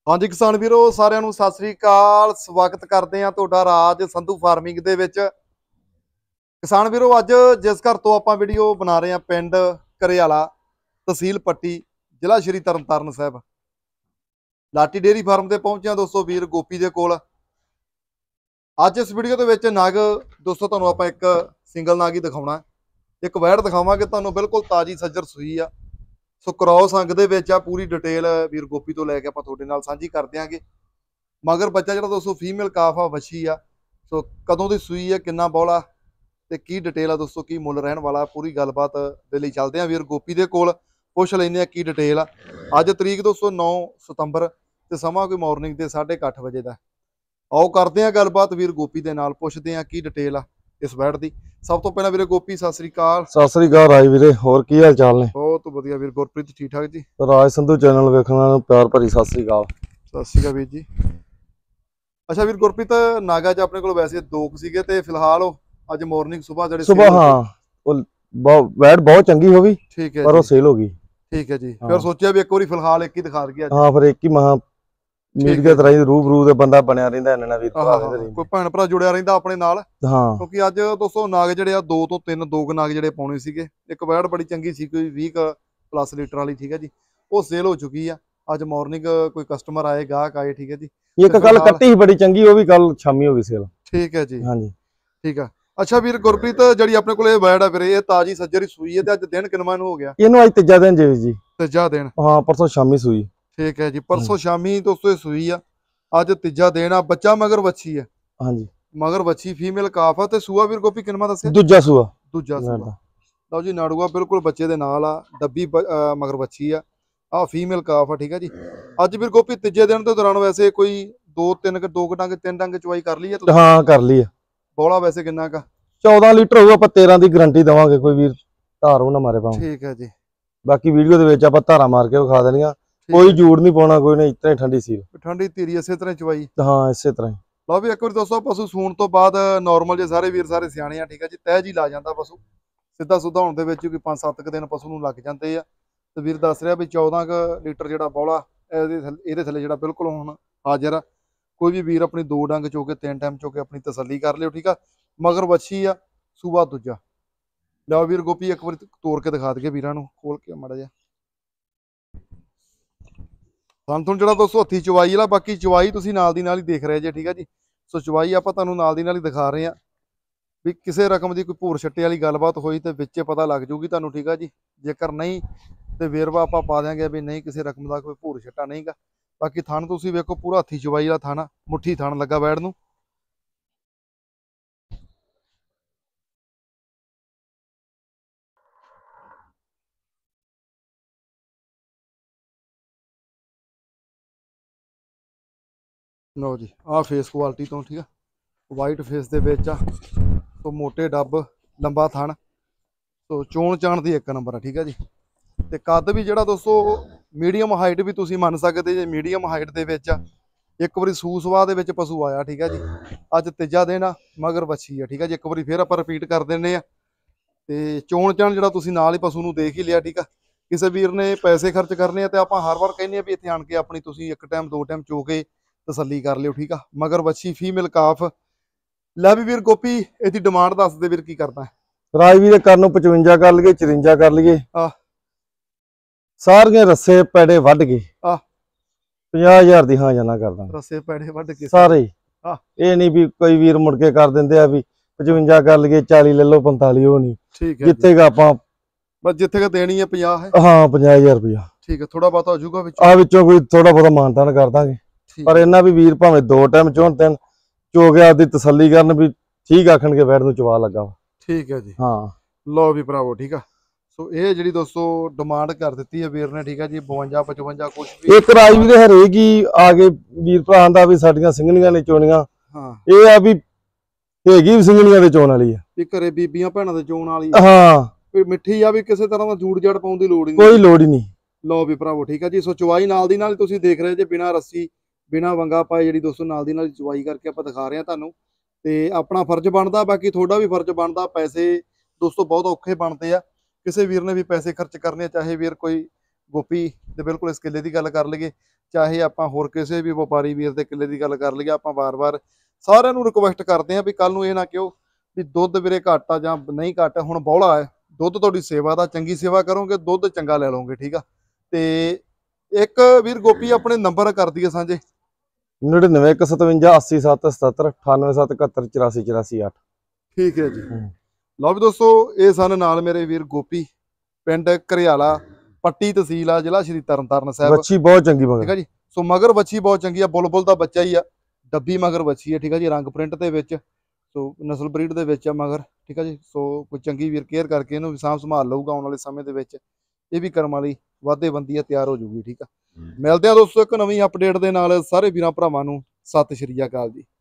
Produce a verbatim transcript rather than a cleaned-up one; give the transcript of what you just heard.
हाँ जी किसान वीरो सारिਆਂ ਨੂੰ ਸਤਿ ਸ੍ਰੀ ਅਕਾਲ। ਸਵਾਗਤ ਕਰਦੇ ਆ ਤੁਹਾਡਾ ਰਾਜ ਸੰਧੂ ਫਾਰਮਿੰਗ ਦੇ ਵਿੱਚ। ਕਿਸਾਨ ਵੀਰੋ ਅੱਜ ਜਿਸ ਘਰ ਤੋਂ ਆਪਾਂ ਵੀਡੀਓ ਬਣਾ ਰਹੇ ਆ ਪਿੰਡ ਘਰਿਆਲਾ ਤਹਿਸੀਲ ਪੱਟੀ ਜ਼ਿਲ੍ਹਾ ਸ਼੍ਰੀ ਤਰਨਤਾਰਨ ਸਾਹਿਬ ਲਾਟੀ ਡੇਰੀ ਫਾਰਮ ਤੇ ਪਹੁੰਚਿਆ ਦੋਸਤੋ ਵੀਰ ਗੋਪੀ ਦੇ ਕੋਲ। ਅੱਜ ਇਸ ਵੀਡੀਓ ਦੇ ਵਿੱਚ ਨਗ ਦੋਸਤੋ ਤੁਹਾਨੂੰ ਆਪਾਂ ਇੱਕ ਸਿੰਗਲ ਨਗ ਹੀ ਦਿਖਾਉਣਾ, ਇੱਕ ਵੈੜ ਦਿਖਾਵਾਂਗੇ ਤੁਹਾਨੂੰ ਬਿਲਕੁਲ ਤਾਜੀ ਸੱਜਰ ਸੂਈ ਆ। ਸੋ ਕਰੌਸ ਅੰਗ ਦੇ ਵਿੱਚ ਆ पूरी डिटेल वीर गोपी तो लैके आप थोड़े नाल सांझी कर देंगे। मगर बच्चा जो दोस्तों फीमेल काफ आ वछी आ, सो कदों की सूई है किन्ना बौला ते की डिटेल आ दोस्तों की मुल रहन वाला पूरी गलबात दे लई चलते हैं वीर गोपी दे कोल पुछ लैंदे आ की डिटेल आ। अज तरीक दोस्तों नौ सितंबर ते समा कोई मॉर्निंग के साढ़े अठ बजे का। आओ करते हैं गलबात वीर गोपी दे नाल पुछदे आ की डिटेल आ इस वैड़ दी। सब तो पहला वीरे गोपी सत श्री अकाल। सत श्री अकाल राज वीरे, होर की हाल चाल ने? बहुत वधिया वीर गुरप्रीत ठीक ठाक जी। राज संधू चैनल वेखण वालिਆਂ ਨੂੰ प्यार भरी सत श्री अकाल। सत श्री अकाल वीर जी। अच्छा वीर गुरप्रीत नागा च अपने कोल वैसे दो सीगे ते फिलहाल अज मॉर्निंग सुबह जड़े सुबह हाँ वो वैड़ बहुत चंगी हो गई, ठीक है पर वो सेल हो गई। ठीक है जी। हाँ। फिर सोचा भी एक बार फिलहाल एक ही दिखा दिया। हाँ फिर एक ही महा मीडिया तरह ही रूबरू दे बंदा बनया रहिंदा इन्ना वीर भरा कोई भैन भरा जुड़िया रहिंदा अपने नाल। हाँ क्योंकि अज दोस्तों नाग जिहड़े आ दो तो तीन दो नाग जिहड़े पाउणे सीगे। एक वैड़ बड़ी चंगी सी कोई बीस प्लस लीटर वाली, ठीक है जी, वो सेल हो चुकी है। अज मॉर्निंग कोई कस्टमर आए गाहक आए, ठीक है जी। एक कल कट्टी बड़ी चंगी वो भी कल शामी हो गई सेल। ठीक है जी। हाँ जी ठीक है। अच्छा वीर गुरप्रीत जिहड़ी अपने कोल वैड़ आ वीरे ये ताजी सज्जर ही सूई है ते अज दिन किन्ना हो गया? इहनूं अज तीजा दिन जी जी तीजा दिन। हाँ परसों शामी सूई। ठीक है जी। परसों शामी दोस्तों सूई आ, अज तीजा दिन आ। बच्चा मगर वच्छी है। हाँ जी मगर वच्छी फीमेल काफ आ ते सूआ वीर गोपी किन्ना दस्सिया? दूजा सूआ। दूजा सूआ। लो जी नाड़ूआ बिल्कुल बच्चे दे नाल आ, डब्बी मगर वच्छी आ, आ फीमेल काफ आ, ठीक है जी। अज वीर गोपी तीजे दिन के दौरान वैसे कोई दो तीन दो डंग तीन डंग चवाई कर ली है? हाँ कर ली है। बौला वैसे किन्ना का? चौदह लीटर होगा, आप तेरह की गारंटी देवांगे, कोई वीर धार हो ना मारे पाओ। ठीक है जी। बाकी वीडियो दे विच आपां धारा मार के विखा देनियां, कोई झूठ नहीं पाना, कोई नहीं, इतना ठंडी सी ठंडी धीरी इसे तरह चवाई। हाँ इसे तरह। लो भी एक बार दोस्तों पशु सूण तो बाद नॉर्मल जे सारे वीर सारे सियाणे आ, ठीक है जी, तह जी ला जाता पशु सीधा सुधा होने दे विच कोई पांच सत्त क दिन पशु नूं लग जाते आ। ते वीर दस रहा भी चौदह क लीटर जिहड़ा बौला इहदे थल्ले जिहड़ा बिल्कुल हुण हाजिर आ। कोई भी वीर अपनी दो डंग चो के तीन टाइम चो के अपनी तसल्ली कर लियो, ठीक है। मगर वच्छी आ, सूबा दूजा। लो वीर गोपी एक बार तोड़ के दिखा दईए वीरां नूं, खोल के माड़ा जिहा संतुन जो दोस्तों हथी चवाई वाला। बाकी चवाई तुसीं नाल दी नाल ही देख रहे जे, ठीक है जी। सो चवाई आपां तुहानूं नाल दी नाल ही दिखा रहे हैं भी किसी रकम की कोई भूर छट्टे वाली गलबात होई तो विच पता लग जूगी तुहानूं, ठीक है जी। जेकर नहीं तो वेरवा आपां पा देंगे भी नहीं किसी रकम का कोई भूर छट्टा नहीं गा। बाकी थण तुसीं वेखो पूरा हथी चवाई वाला थण, मुट्ठी थण लगा वैड़ नूं। लो जी आ फेस क्वालिटी तो, ठीक है, वाइट फेस दे विच आ, तो मोटे डब लंबा थण, तो चोण चाण दी एक नंबर है, ठीक है जी। ते कद भी जिहड़ा दोस्तों मीडियम हाइट भी तुसीं मन सकदे जे, मीडियम हाइट दे विच आ। एक बारी सू सवा दे विच पशु आया, ठीक है जी। अज तीजा दिन आ, मगर वच्छी है, ठीक है जी। एक बारी फिर आपां रिपीट कर दिंदे आ। ते चोण चाण जिहड़ा तुसीं नाल ही पशु नूं देख ही लिया, ठीक है। किसी वीर ने पैसे खर्च करने आ ते आपां हर वार कहने भी इत्थे आण के अपनी तुसीं एक टाइम दो टाइम चो के तसल्ली कर लियो, ठीक है। मगर वच्छी फीमेल काफ। लै भी वीर गोपी इसकी डिमांड दस दे वीर की करता है? राजवीर करनों पचवंजा कर लीए, चुरंजा कर लीए, सारियां रस्से पैड़े वढ के पचास हजार दी हाँ जाना करदा। रस्से पैड़े वढ के सारे ये नहीं भी कोई वीर मुड़ के कर देंदे आ भी पचवंजा कर लीए, चाली ले लो, पंताली हो नहीं, ठीक है। जिथे का आपां बस जिथे का देनी है पचास है। हाँ पचास हजार रुपया, ठीक है। थोड़ा बहुत हो जाऊगा विच आ विचों कोई थोड़ा बहुत मानतान कर दांगे। पर इन्ना भी वीर भावें दो टाइम चोण तीन चो के आपदी तसल्ली करन भी ठीक आखण के वैड़ नूं चवा लगा वा, ठीक है जी। हाँ लो भी भरावो, ठीक है। सो ये जिहड़ी दोस्तों डिमांड कर दी है वीर ने, ठीक है जी, बवंजा पचवंजा कुछ भी। एक राजवीर हरेक ही आगे वीर भरावां दा भी साडियां सिंघणियां ने चोणियां, हाँ ये आ भी हैगी भी सिंघणियां दे चोण वाली है, भी घरे बीबियां भैणां दे चोण वाली। हाँ भी मिट्ठी आ भी किसी तरह का जूड़ जड़ पाउण दी लोड़ ही कोई लोड़ ही नहीं। लो भी भरावो, ठीक है जी। सो चवाई नाल दी नाल तुसीं देख रहे जे, बिना रस्सी बिना वंगा पाए जिहड़ी दोस्तों नाल दी नाल चवाई करके आपां दिखा रहे हैं तुहानूं। ते अपना फर्ज बनदा, बाकी थोड़ा भी फर्ज बनदा। पैसे दोस्तों बहुत औखे बनते आ, किसी वीर ने भी पैसे खर्च करने, चाहे वीर कोई गोपी दे बिल्कुल इस किले की गल कर लईए ਚਾਹੇ ਆਪਾਂ ਹੋਰ ਕਿਸੇ ਵੀ ਵਪਾਰੀ ਵੀਰ ਦੇ ਕਿੱਲੇ ਦੀ ਗੱਲ ਕਰ ਲਈਏ, ਆਪਾਂ ਵਾਰ-ਵਾਰ ਸਾਰਿਆਂ ਨੂੰ ਰਿਕੁਐਸਟ ਕਰਦੇ ਆ ਵੀ ਕੱਲ ਨੂੰ ਇਹ ਨਾ ਕਿਉਂ ਵੀ ਦੁੱਧ ਵੀਰੇ ਘੱਟ ਆ ਜਾਂ ਨਹੀਂ ਘੱਟ, ਹੁਣ ਬੌਲਾ ਹੈ ਦੁੱਧ ਤੁਹਾਡੀ ਸੇਵਾ ਦਾ, ਚੰਗੀ ਸੇਵਾ ਕਰੋਗੇ ਦੁੱਧ ਚੰਗਾ ਲੈ ਲਓਗੇ, ਠੀਕ ਆ। ਤੇ ਇੱਕ ਵੀਰ ਗੋਪੀ ਆਪਣੇ ਨੰਬਰ ਕਰ ਦਈਏ ਸਾਂਝੇ। ਨੜਿਨਵੇਂ ਇੱਕ ਸਤਵੰਜਾ ਅੱਸੀ ਸੱਤ ਸਤੱਤਰ ਅਠਾਨਵੇਂ ਸੱਤ ਇਕਹੱਤਰ ਚੁਰਾਸੀ ਚੁਰਾਸੀ ਅੱਠ। ਠੀਕ ਹੈ ਜੀ। ਲਓ ਵੀ ਦੋਸਤੋ, ਇਹ ਸਨ ਨਾਲ ਮੇਰੇ ਵੀਰ ਗੋਪੀ, ਪਿੰਡ ਘਰਿਆਲਾ, ਪੱਟੀ ਤਹਿਸੀਲ ਆ, ਜ਼ਿਲ੍ਹਾ ਸ਼੍ਰੀ ਤਰਨਤਾਰਨ ਸਾਹਿਬ। ਵੱਛੀ ਬਹੁਤ ਚੰਗੀ ਮਗਰ, ਠੀਕ ਆ ਜੀ। ਸੋ ਮਗਰ ਵੱਛੀ ਬਹੁਤ ਚੰਗੀ ਆ, ਬੁਲਬੁਲ ਦਾ ਬੱਚਾ ਹੀ ਆ, ਡੱਬੀ ਮਗਰ ਵੱਛੀ ਆ, ਠੀਕ ਆ ਜੀ। ਰੰਗ ਪ੍ਰਿੰਟ ਦੇ ਵਿੱਚ, ਸੋ ਨਸਲ ਬਰੀਡ ਦੇ ਵਿੱਚ ਆ ਮਗਰ, ਠੀਕ ਆ ਜੀ। ਸੋ ਕੋਈ ਚੰਗੀ ਵੀਰ ਕੇਅਰ ਕਰਕੇ ਇਹਨੂੰ ਵੀ ਸਾਂਭ ਸੰਭਾਲ ਲਊਗਾ, ਆਉਣ ਵਾਲੇ ਸਮੇਂ ਦੇ ਵਿੱਚ ਇਹ ਵੀ ਕਰਮ ਵਾਲੀ ਵਾਧੇ ਬੰਦੀ ਆ, ਤਿਆਰ ਹੋ ਜੂਗੀ, ਠੀਕ ਆ। ਮਿਲਦੇ ਆ ਦੋਸਤੋ ਇੱਕ ਨਵੀਂ ਅਪਡੇਟ ਦੇ ਨਾਲ। ਸਾਰੇ ਵੀਰਾਂ ਭਰਾਵਾਂ ਨੂੰ ਸਤਿ ਸ਼੍ਰੀ ਅਕਾਲ ਜੀ।